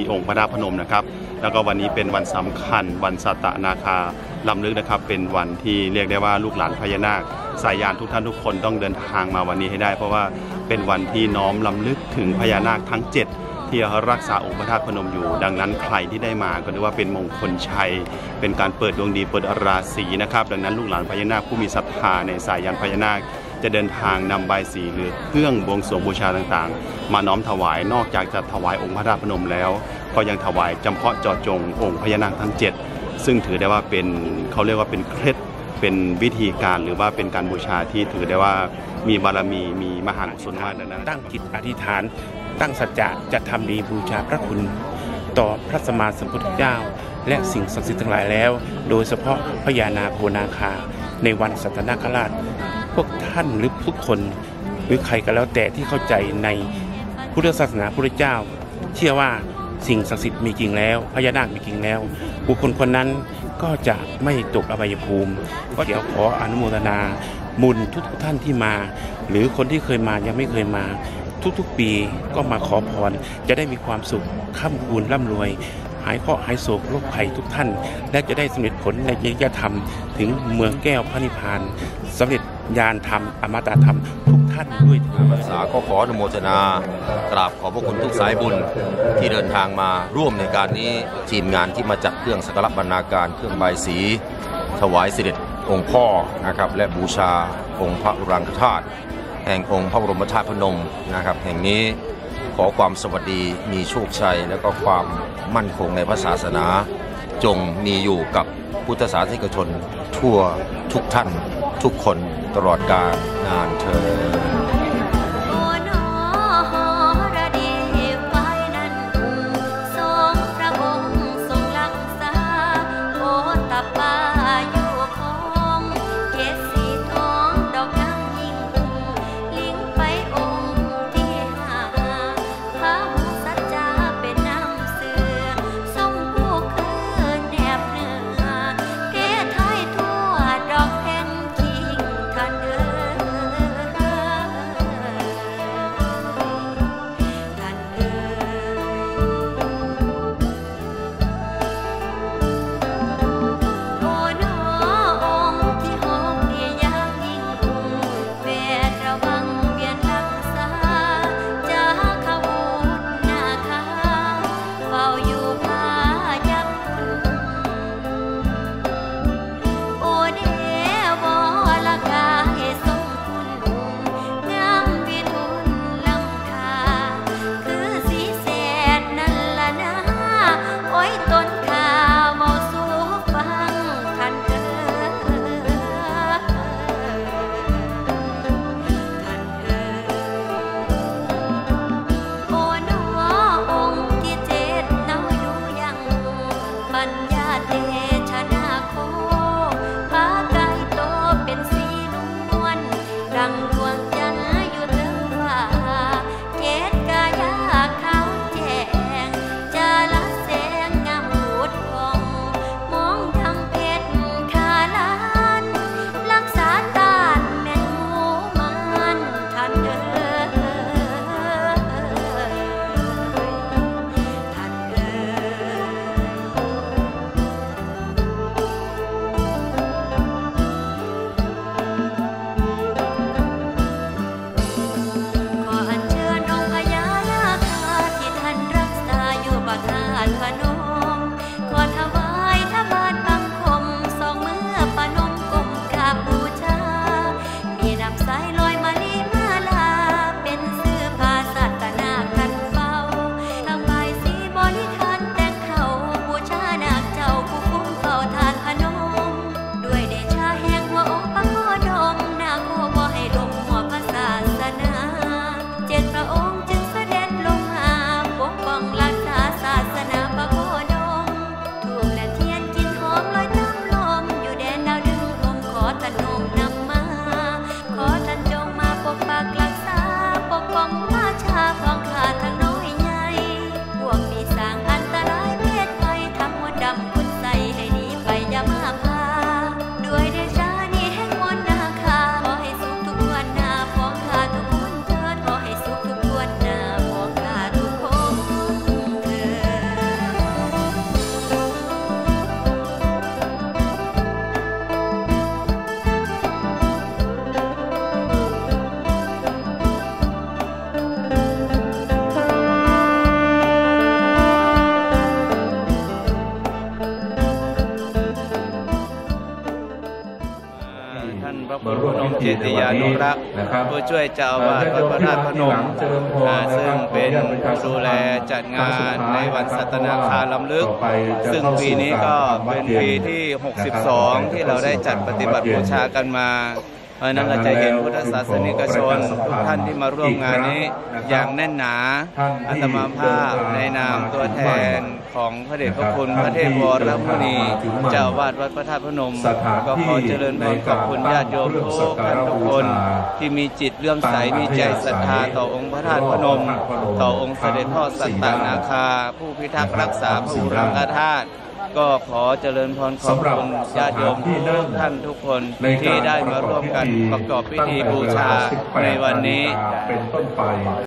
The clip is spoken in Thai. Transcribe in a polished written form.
องค์พระธาตุพนมนะครับแล้วก็วันนี้เป็นวันสำคัญวันสัตนาคาล้ำลึกนะครับเป็นวันที่เรียกได้ว่าลูกหลานพญานาคสายยานทุกท่านทุกคนต้องเดินทางมาวันนี้ให้ได้เพราะว่าเป็นวันที่น้อมล้ำลึกถึงพญานาคทั้ง7ที่รักษาองค์พระธาตุพนมอยู่ดังนั้นใครที่ได้มาก็ถือว่าเป็นมงคลชัยเป็นการเปิดดวงดีเปิดราศีนะครับดังนั้นลูกหลานพญานาคผู้มีศรัทธาในสายยานพญานาคจะเดินทางนำใบสีหรือเครื่องบวงสรวงบูชาต่างๆมาน้อมถวายนอกจากจะถวายองค์พระธาตุพนมแล้วก็ยังถวายจำเพาะเจาะจงองค์พญานาคทั้ง7ซึ่งถือได้ว่าเป็นเขาเรียกว่าเป็นเคล็ดเป็นวิธีการหรือว่าเป็นการบูชาที่ถือได้ว่ามีบารมีมีมหากุศลมากดังนั้นตั้งจิตอธิษฐานตั้งสัจจะจะทำดีบูชาพระคุณต่อพระสัมมาสัมพุทธเจ้าและสิ่งศักดิ์สิทธิ์ทั้งหลายแล้วโดยเฉพาะพญานาคโคนาคาในวันสัตนาคราชพวกท่านหรือทุกคนหรือใครก็แล้วแต่ที่เข้าใจในพุทธศาสนาพุทธเจ้าเชื่อว่าสิ่งศักดิ์สิทธิ์มีจริงแล้วพญานาคมีจริงแล้วบุคคลคนนั้นก็จะไม่ตกอบายภูมิก็เดี๋ยวขออนุโมทนาบุญทุกท่านที่มาหรือคนที่เคยมายังไม่เคยมาทุกๆปีก็มาขอพรจะได้มีความสุขค่ำคูณร่ำรวยหายเคราะห์หายโศกโรคภัยทุกท่านและจะได้สำเร็จผลในจริยธรรมถึงเมืองแก้วพระนิพพานสำเร็จญาณธรรมอมตะธรรมทุกท่านด้วยภาษาก็ขออนุโมทนากราบขอบพระคุณทุกสายบุญที่เดินทางมาร่วมในการนี้ทีมงานที่มาจัดเครื่องสักการะบรรณาการเครื่องใบสีถวายเสด็จองค์พ่อนะครับและบูชาองค์พระอุรังคธาตุแห่งองค์พระบรมธาตุพนมนะครับแห่งนี้ขอความสวัสดีมีโชคชัยและก็ความมั่นคงในพระศาสนาจงมีอยู่กับพุทธศาสนิกชนทั่วทุกท่านทุกคนตลอดกาลนานเทอญพระครูพนมเจติยานุรักษ์ผู้ช่วยเจ้าอาวาสวัดพระธาตุพนมซึ่งเป็นผู้ดูแลจัดงานในวันสัตนาคารล้ำลึกซึ่งปีนี้ก็เป็นปีที่ 62 ที่เราได้จัดปฏิบัติบูชากันมาเพราะนั้นเราจะเห็นพุทธศาสนิกชนทุกท่านที่มาร่วมงานนี้อย่างแน่นหนาอาตมาภาพในนามตัวแทนของพระเดชพระคุณพระเทพวรมุนีเจ้าอาวาสวัดพระธาตุพนมก็ขอเจริญพรขอบคุณญาติโยมทุกท่านทุกคนที่มีจิตเลื่อมใสมีใจศรัทธาต่อองค์พระธาตุพนมต่อองค์เสด็จพ่อสัตตนาคาผู้พิทักษ์รักษาพระอุรังคธาตุก็ขอเจริญพรขอบคุณญาติโยมทุกท่านทุกคนที่ได้มาร่วมกันประกอบพิธีบูชาในวันนี้